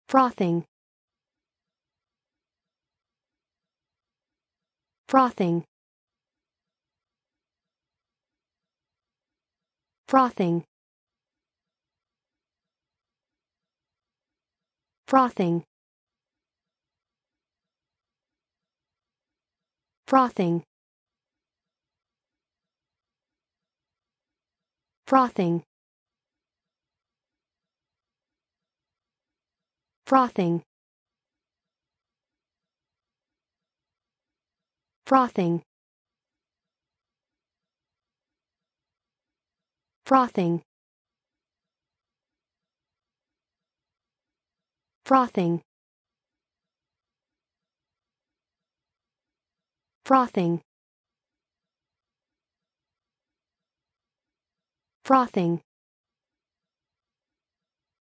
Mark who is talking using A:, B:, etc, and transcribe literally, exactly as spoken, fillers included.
A: Frothing. Frothing. Frothing. Frothing. Frothing. Frothing. Frothing. Frothing. Frothing. Frothing. Frothing. Frothing.